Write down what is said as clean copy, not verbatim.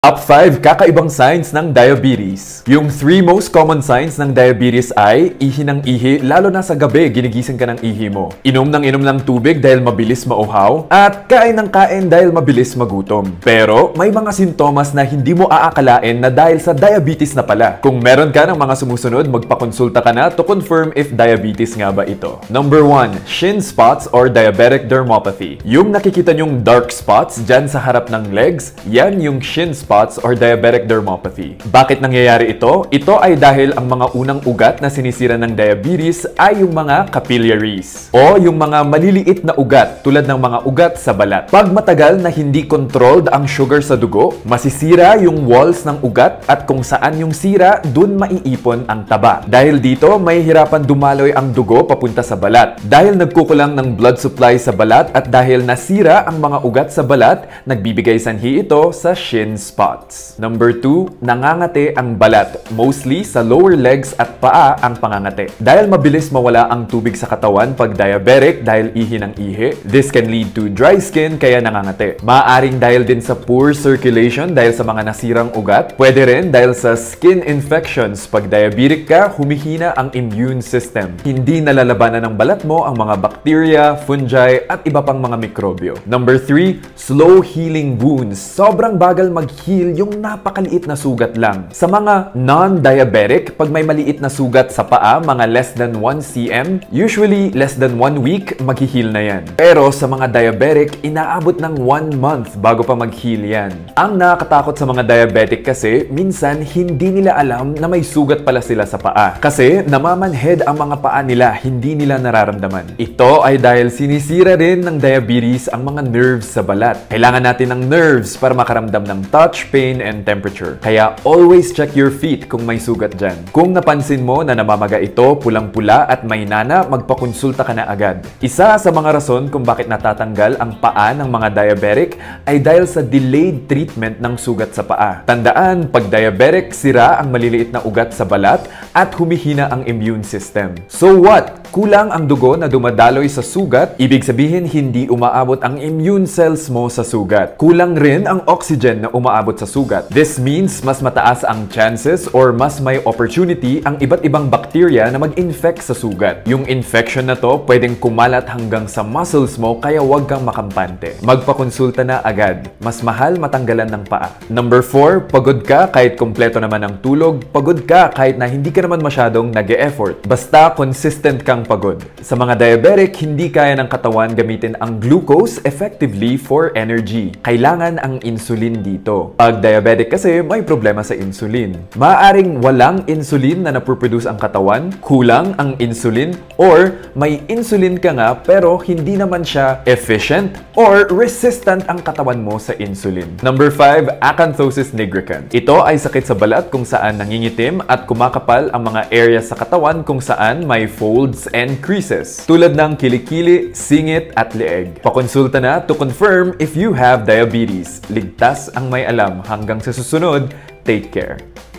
Top 5 kakaibang signs ng diabetes. Yung 3 most common signs ng diabetes ay ihi ng ihi, lalo na sa gabi ginigising ka ng ihi mo. Inom ng tubig dahil mabilis mauhaw. At kain ng kain dahil mabilis magutom. Pero may mga sintomas na hindi mo aakalain na dahil sa diabetes na pala. Kung meron ka ng mga sumusunod, magpakonsulta ka na to confirm if diabetes nga ba ito. Number 1. Shin spots or diabetic dermopathy. Yung nakikita nyong dark spots dyan sa harap ng legs, yan yung shin spots or diabetic dermopathy. Bakit nangyayari ito? Ito ay dahil ang mga unang ugat na sinisira ng diabetes ay yung mga capillaries o yung mga maliliit na ugat tulad ng mga ugat sa balat. Pag matagal na hindi controlled ang sugar sa dugo, masisira yung walls ng ugat at kung saan yung sira, dun maiipon ang taba. Dahil dito, may hirapan dumaloy ang dugo papunta sa balat. Dahil nagkukulang ng blood supply sa balat at dahil nasira ang mga ugat sa balat, nagbibigay sanhi ito sa shin spots. Number 2, nangangate ang balat. Mostly sa lower legs at paa ang pangangate. Dahil mabilis mawala ang tubig sa katawan pag diabetic dahil ihi ng ihi, this can lead to dry skin kaya nangangate. Maaaring dahil din sa poor circulation dahil sa mga nasirang ugat. Pwede rin dahil sa skin infections. Pag diabetic ka, humihina ang immune system. Hindi nalalabanan ng balat mo ang mga bacteria, fungi at iba pang mga mikrobyo. Number 3, slow healing wounds. Sobrang bagal mag-heal yung napakaliit na sugat lang. Sa mga non-diabetic, pag may maliit na sugat sa paa, mga less than 1 cm, usually less than 1 week, mag-heal na yan. Pero sa mga diabetic, inaabot ng 1 month bago pa mag-heal yan. Ang nakakatakot sa mga diabetic kasi, minsan hindi nila alam na may sugat pala sila sa paa. Kasi namamanhead ang mga paa nila, hindi nila nararamdaman. Ito ay dahil sinisira rin ng diabetes ang mga nerves sa balat. Kailangan natin ng nerves para makaramdam ng touch, pain, and temperature. Kaya always check your feet kung may sugat dyan. Kung napansin mo na namamaga ito, pulang-pula at may nana, magpakonsulta ka na agad. Isa sa mga rason kung bakit natatanggal ang paa ng mga diabetic ay dahil sa delayed treatment ng sugat sa paa. Tandaan, pag diabetic, sira ang maliliit na ugat sa balat at humihina ang immune system. So what? Kulang ang dugo na dumadaloy sa sugat, ibig sabihin hindi umaabot ang immune cells mo sa sugat. Kulang rin ang oxygen na umaabot sa sugat. This means mas mataas ang chances or mas may opportunity ang iba't ibang bacteria na mag-infect sa sugat. Yung infection na to pwedeng kumalat hanggang sa muscles mo kaya huwag kang makampante. Magpakonsulta na agad. Mas mahal matanggalan ng paa. Number 4, pagod ka kahit kompleto naman ang tulog. Pagod ka kahit na hindi ka naman masyadong nag-e-effort. Basta consistent kang pagod. Sa mga diabetic, hindi kaya ng katawan gamitin ang glucose effectively for energy. Kailangan ang insulin dito. Pag diabetic kasi, may problema sa insulin. Maaaring walang insulin na napoproduce ang katawan, kulang ang insulin, or may insulin ka nga pero hindi naman siya efficient or resistant ang katawan mo sa insulin. Number 5, acanthosis nigricans. Ito ay sakit sa balat kung saan nangingitim at kumakapal ang mga areas sa katawan kung saan may folds and creases, tulad ng kilikili, singit at leeg. Pakonsulta na to confirm if you have diabetes. Ligtas ang may alam. Hanggang sa susunod, take care.